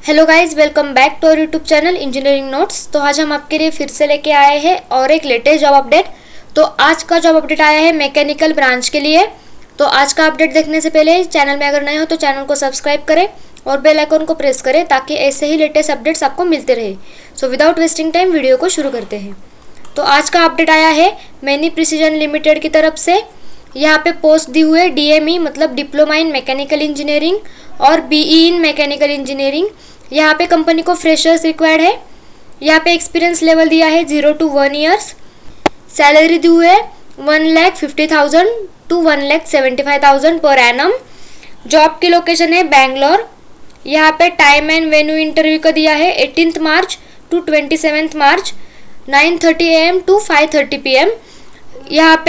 Hello guys, welcome back to our YouTube channel engineering notes. तो आज हम आपके लिए फिर से लेके आए हैं और एक लेटेस्ट जॉब अपडेट। तो आज का जॉब अपडेट आया है मैकेनिकल ब्रांच के लिए। तो आज का अपडेट देखने से पहले चैनल में अगर नए हो तो चैनल को सब्सक्राइब करें और बेल आइकन को प्रेस करें ताकि ऐसे ही लेटेस्ट अपडेट्स आपको मिलते रहे। So without wasting time video को शुरू करते हैं। तो आज का अपडेट आया है मैनी प्रिसीजन लिमिटेड की तरफ से। यहाँ पे पोस्ट दी हुई है DME मतलब डिप्लोमा इन मैकेनिकल इंजीनियरिंग और BE इन मैकेनिकल इंजीनियरिंग। यहाँ पे कंपनी को फ्रेशर्स रिक्वायर्ड है। यहाँ पे एक्सपीरियंस लेवल दिया है 0 to 1 ईयर्स। सैलरी दी हुई है 1,50,000 to 1,75,000 पर एनम। जॉब की लोकेशन है बैंगलोर। यहाँ पे टाइम एंड वेन्यू इंटरव्यू का दिया है 18 मार्च to 27 March 9:30 AM to 5:30 PM। यहाँ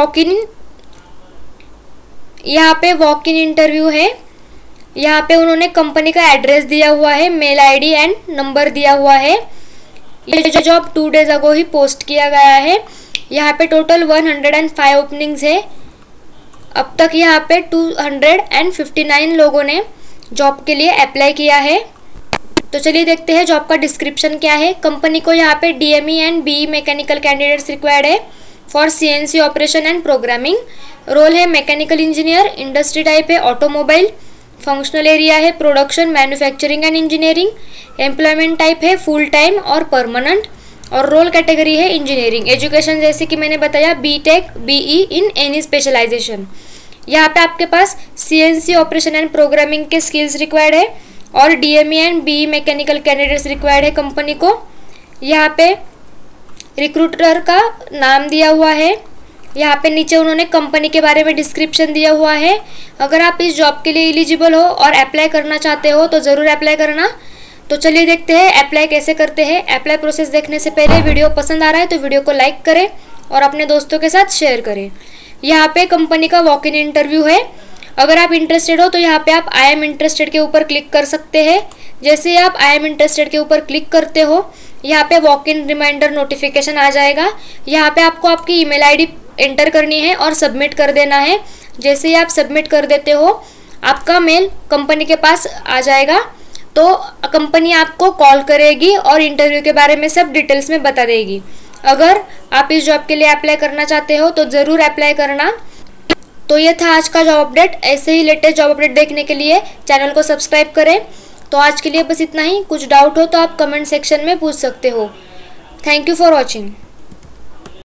पे वॉक इन इंटरव्यू है। यहाँ पे उन्होंने कंपनी का एड्रेस दिया हुआ है, मेल ID एंड नंबर दिया हुआ है। ये जॉब 2 days अगो ही पोस्ट किया गया है। यहाँ पे टोटल 105 ओपनिंग्स है। अब तक यहाँ पे 259 लोगों ने जॉब के लिए अप्लाई किया है। तो चलिए देखते हैं जॉब का डिस्क्रिप्शन क्या है। कंपनी को यहाँ पे DME and BE mechanical candidates required है for CNC operation and programming. Role है मैकेनिकल इंजीनियर। इंडस्ट्री टाइप है ऑटोमोबाइल। फंक्शनल एरिया है production, manufacturing and engineering. Employment type है फुल टाइम और परमानेंट। और रोल कैटेगरी है इंजीनियरिंग। एजुकेशन जैसे कि मैंने बताया BTech BE in any specialization. यहाँ पे आपके पास CNC ऑपरेशन एंड प्रोग्रामिंग के स्किल्स रिक्वायर्ड है और DME and BE mechanical candidates required है कंपनी को। यहाँ पे रिक्रूटर का नाम दिया हुआ है। यहाँ पे नीचे उन्होंने कंपनी के बारे में डिस्क्रिप्शन दिया हुआ है। अगर आप इस जॉब के लिए एलिजिबल हो और अप्लाई करना चाहते हो तो ज़रूर अप्लाई करना। तो चलिए देखते हैं अप्लाई कैसे करते हैं। अप्लाई प्रोसेस देखने से पहले वीडियो पसंद आ रहा है तो वीडियो को लाइक करें और अपने दोस्तों के साथ शेयर करें। यहाँ पे कंपनी का वॉक इन इंटरव्यू है। अगर आप इंटरेस्टेड हो तो यहाँ पे आप आई एम इंटरेस्टेड के ऊपर क्लिक कर सकते हैं। जैसे ही आप आई एम इंटरेस्टेड के ऊपर क्लिक करते हो यहाँ पे वॉक इन रिमाइंडर नोटिफिकेशन आ जाएगा। यहाँ पे आपको आपकी ईमेल ID एंटर करनी है और सबमिट कर देना है। जैसे ही आप सबमिट कर देते हो आपका मेल कंपनी के पास आ जाएगा। तो कंपनी आपको कॉल करेगी और इंटरव्यू के बारे में सब डिटेल्स में बता देगी। अगर आप इस जॉब के लिए अप्लाई करना चाहते हो तो ज़रूर अप्लाई करना। तो ये था आज का जॉब अपडेट। ऐसे ही लेटेस्ट जॉब अपडेट देखने के लिए चैनल को सब्सक्राइब करें। तो आज के लिए बस इतना ही। कुछ डाउट हो तो आप कमेंट सेक्शन में पूछ सकते हो। Thank you for watching.